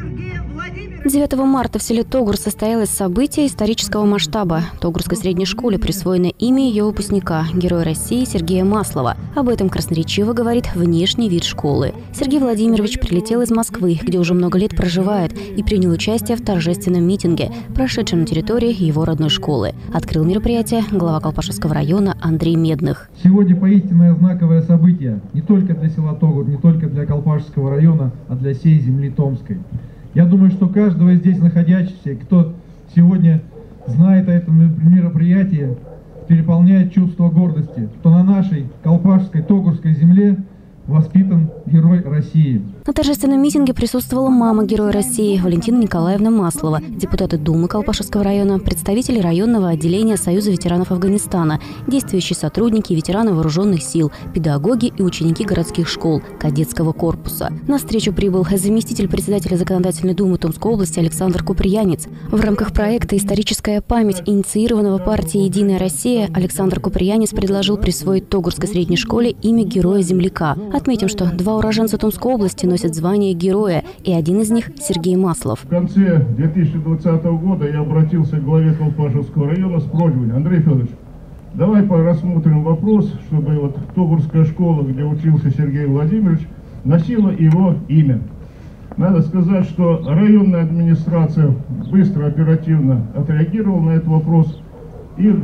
9 марта в селе Тогур состоялось событие исторического масштаба. Тогурской средней школе присвоено имя ее выпускника, Героя России Сергея Маслова. Об этом красноречиво говорит внешний вид школы. Сергей Владимирович прилетел из Москвы, где уже много лет проживает, и принял участие в торжественном митинге, прошедшем на территории его родной школы. Открыл мероприятие глава Колпашевского района Андрей Медных. Сегодня поистине знаковое событие не только для села Тогур, не только для Колпашевского района, а для всей земли Томской. Я думаю, что каждого здесь находящегося, кто сегодня знает о этом мероприятии, переполняет чувство гордости, что на нашей Колпашской, Тогурской земле воспитан Герой России. На торжественном митинге присутствовала мама Героя России Валентина Николаевна Маслова, депутаты Думы Колпашевского района, представители районного отделения Союза ветеранов Афганистана, действующие сотрудники и ветераны вооруженных сил, педагоги и ученики городских школ, кадетского корпуса. На встречу прибыл заместитель председателя Законодательной думы Томской области Александр Куприянец. В рамках проекта «Историческая память», инициированного партией «Единая Россия», Александр Куприянец предложил присвоить Тогурской средней школе имя Героя-земляка. Отметим, что 2 уроженца Томской области носят звание героя, и один из них – Сергей Маслов. В конце 2020 года я обратился к главе Колпашевского района с просьбой: Андрей Федорович, давай рассмотрим вопрос, чтобы Тогурская школа, где учился Сергей Владимирович, носила его имя. Надо сказать, что районная администрация быстро, оперативно отреагировала на этот вопрос. И в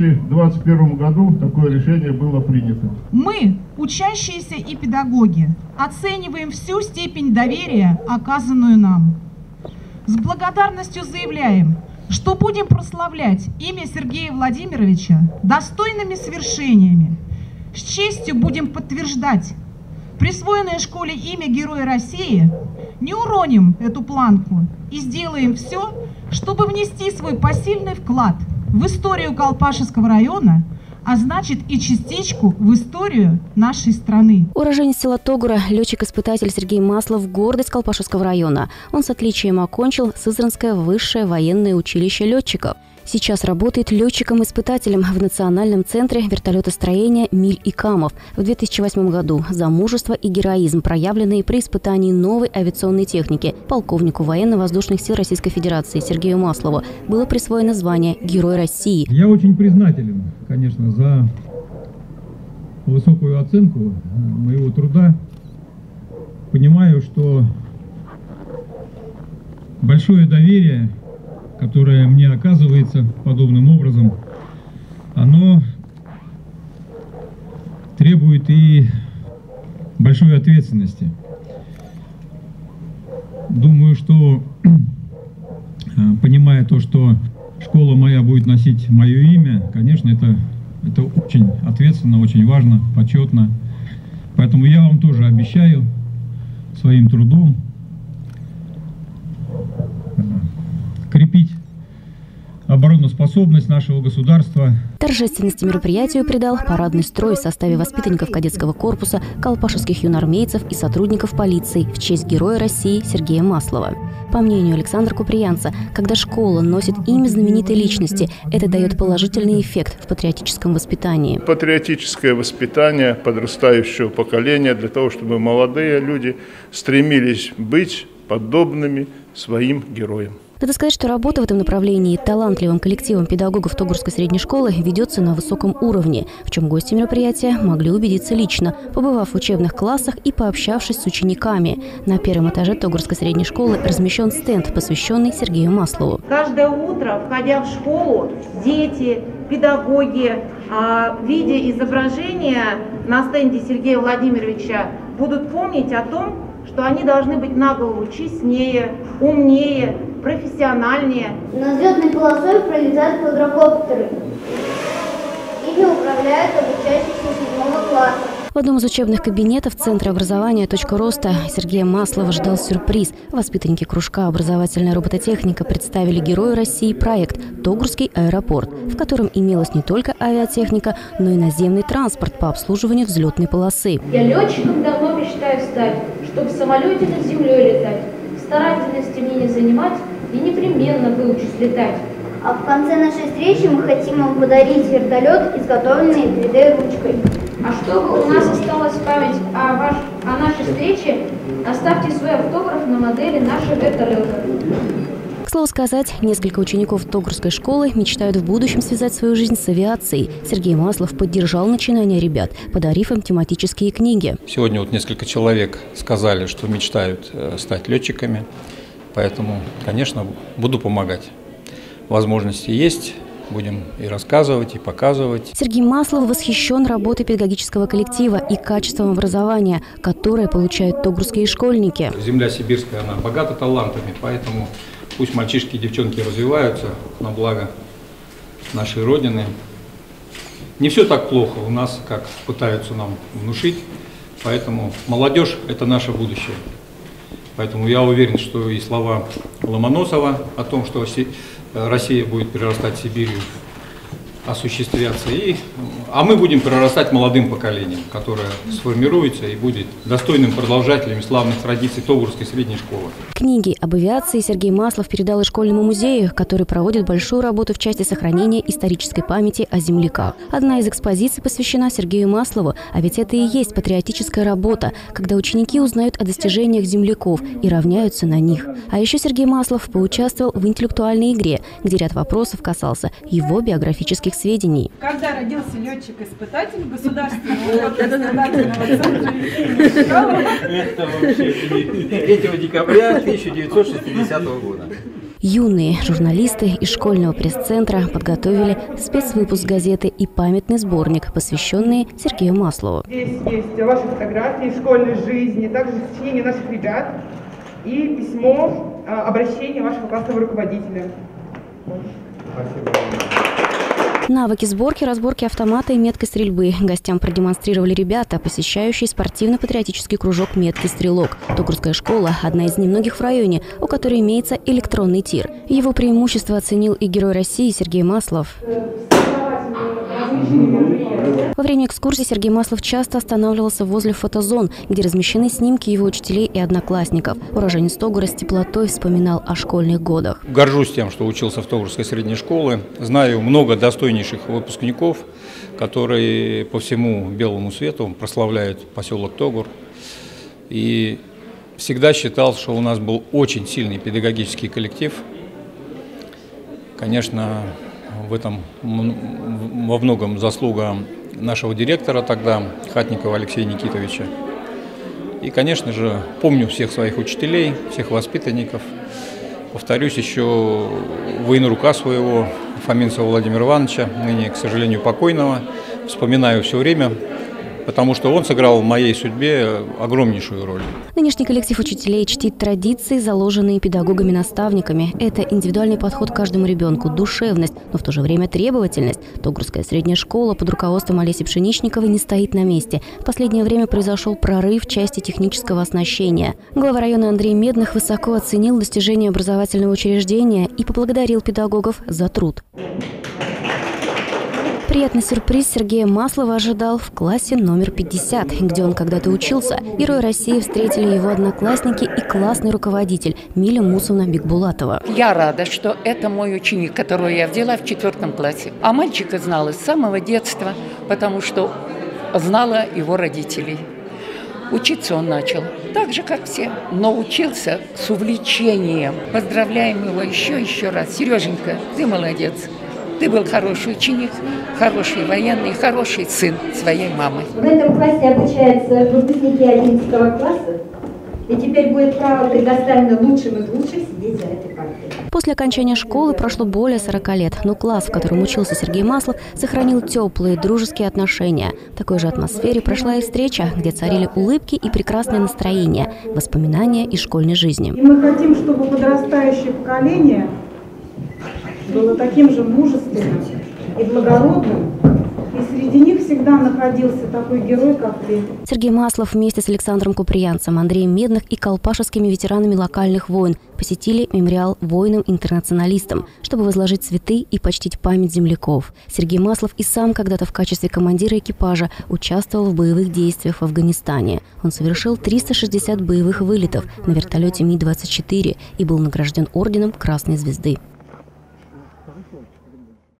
2021 году такое решение было принято. Мы, учащиеся и педагоги, оцениваем всю степень доверия, оказанную нам. С благодарностью заявляем, что будем прославлять имя Сергея Владимировича достойными свершениями. С честью будем подтверждать присвоенное школе имя Героя России, не уроним эту планку и сделаем все, чтобы внести свой посильный вклад в историю Колпашевского района, а значит и частичку в историю нашей страны. Уроженец села Тогура, летчик-испытатель Сергей Маслов – гордость Колпашевского района. Он с отличием окончил Сызранское высшее военное училище летчиков. Сейчас работает летчиком-испытателем в Национальном центре вертолетостроения «Миль и Камов». В 2008 году за мужество и героизм, проявленные при испытании новой авиационной техники, полковнику военно-воздушных сил Российской Федерации Сергею Маслову было присвоено звание Герой России. Я очень признателен, конечно, за высокую оценку моего труда. Понимаю, что большое доверие, которое мне оказывается подобным образом, оно требует и большой ответственности. Думаю, что, понимая то, что школа моя будет носить мое имя, конечно, это очень ответственно, очень важно, почетно. Поэтому я вам тоже обещаю своим трудом крепить обороноспособность нашего государства. Торжественности мероприятию придал парадный строй в составе воспитанников кадетского корпуса, колпашевских юнармейцев и сотрудников полиции в честь Героя России Сергея Маслова. По мнению Александра Куприянца, когда школа носит имя знаменитой личности, это дает положительный эффект в патриотическом воспитании. Патриотическое воспитание подрастающего поколения для того, чтобы молодые люди стремились быть подобными своим героям. Надо сказать, что работа в этом направлении талантливым коллективом педагогов Тогурской средней школы ведется на высоком уровне, в чем гости мероприятия могли убедиться лично, побывав в учебных классах и пообщавшись с учениками. На первом этаже Тогурской средней школы размещен стенд, посвященный Сергею Маслову. Каждое утро, входя в школу, дети, педагоги, видя изображение на стенде Сергея Владимировича, будут помнить о том, что они должны быть на голову честнее, умнее, профессиональнее. Над взлетной полосой пролетают квадрокоптеры. Ими управляют обучающиеся 7 класса. В одном из учебных кабинетов Центра образования «Точка роста» Сергея Маслова ждал сюрприз. Воспитанники кружка «Образовательная робототехника» представили Герою России проект «Тогурский аэропорт», в котором имелась не только авиатехника, но и наземный транспорт по обслуживанию взлетной полосы. Я летчиком давно мечтаю стать, чтобы в самолете над землей летать. Старательности мне не занимать и непременно выучусь летать. А в конце нашей встречи мы хотим вам подарить вертолет, изготовленный 3D-ручкой. А чтобы у нас осталась память о нашей встрече, Оставьте свой автограф на модели нашего вертолета. К слову сказать, несколько учеников Тогурской школы мечтают в будущем связать свою жизнь с авиацией. Сергей Маслов поддержал начинание ребят, подарив им тематические книги. Сегодня вот несколько человек сказали, что мечтают стать летчиками, поэтому, конечно, буду помогать. Возможности есть. Будем и рассказывать, и показывать. Сергей Маслов восхищен работой педагогического коллектива и качеством образования, которое получают тогурские школьники. Земля сибирская, она богата талантами, поэтому пусть мальчишки и девчонки развиваются на благо нашей Родины. Не все так плохо у нас, как пытаются нам внушить, поэтому молодежь – это наше будущее. Поэтому я уверен, что и слова Ломоносова о том, что Россия будет перерастать Сибирью, осуществляться. А мы будем прорастать молодым поколением, которое сформируется и будет достойным продолжателем славных традиций Тогурской средней школы. Книги об авиации Сергей Маслов передал и школьному музею, который проводит большую работу в части сохранения исторической памяти о земляках. Одна из экспозиций посвящена Сергею Маслову, а ведь это и есть патриотическая работа, когда ученики узнают о достижениях земляков и равняются на них. А еще Сергей Маслов поучаствовал в интеллектуальной игре, где ряд вопросов касался его биографических сведений. Когда родился летчик-испытатель государственного испытательного центра Это вообще 3 декабря 1960 года. Юные журналисты из школьного пресс-центра подготовили спецвыпуск газеты и памятный сборник, посвященный Сергею Маслову. Здесь есть ваши фотографии школьной жизни, также сочинения наших ребят и письмо, обращение вашего классного руководителя. Спасибо. Навыки сборки, разборки автомата и меткой стрельбы гостям продемонстрировали ребята, посещающие спортивно-патриотический кружок «Меткий стрелок». Тогурская школа – одна из немногих в районе, у которой имеется электронный тир. Его преимущество оценил и Герой России Сергей Маслов. Во время экскурсии Сергей Маслов часто останавливался возле фотозон, где размещены снимки его учителей и одноклассников. Уроженец Тогура с теплотой вспоминал о школьных годах. Горжусь тем, что учился в Тогурской средней школе. Знаю много достойнейших выпускников, которые по всему белому свету прославляют поселок Тогур. И всегда считал, что у нас был очень сильный педагогический коллектив. Конечно, в этом во многом заслуга нашего директора тогда, Хатникова Алексея Никитовича. И, конечно же, помню всех своих учителей, всех воспитанников. Повторюсь, еще военрука своего, Фоминцева Владимира Ивановича, ныне, к сожалению, покойного, вспоминаю все время, потому что он сыграл в моей судьбе огромнейшую роль. Нынешний коллектив учителей чтит традиции, заложенные педагогами-наставниками. Это индивидуальный подход к каждому ребенку, душевность, но в то же время требовательность. Тогурская средняя школа под руководством Олеси Пшеничниковой не стоит на месте. В последнее время произошел прорыв в части технического оснащения. Глава района Андрей Медных высоко оценил достижения образовательного учреждения и поблагодарил педагогов за труд. Приятный сюрприз Сергея Маслова ожидал в классе номер 50, где он когда-то учился. Герой России встретили его одноклассники и классный руководитель Миля Мусовна Бекбулатова. Я рада, что это мой ученик, которого я взяла в 4 классе. А мальчика знала с самого детства, потому что знала его родителей. Учиться он начал так же, как все, но учился с увлечением. Поздравляем его еще раз. Сереженька, ты молодец. Ты был хороший ученик, хороший военный, хороший сын своей мамы. В этом классе обучаются выпускники 11 класса, и теперь будет право предоставлено лучшим из лучших сидеть за этой партой. После окончания школы прошло более 40 лет, но класс, в котором учился Сергей Маслов, сохранил теплые, дружеские отношения. В такой же атмосфере прошла и встреча, где царили улыбки и прекрасное настроение, воспоминания из школьной жизни. И мы хотим, чтобы подрастающее поколение было таким же мужественным и благородным, и среди них всегда находился такой герой, как ты. Сергей Маслов вместе с Александром Куприянцем, Андреем Медных и колпашевскими ветеранами локальных войн посетили мемориал воинам-интернационалистам, чтобы возложить цветы и почтить память земляков. Сергей Маслов и сам когда-то в качестве командира экипажа участвовал в боевых действиях в Афганистане. Он совершил 360 боевых вылетов на вертолете Ми-24 и был награжден орденом Красной Звезды.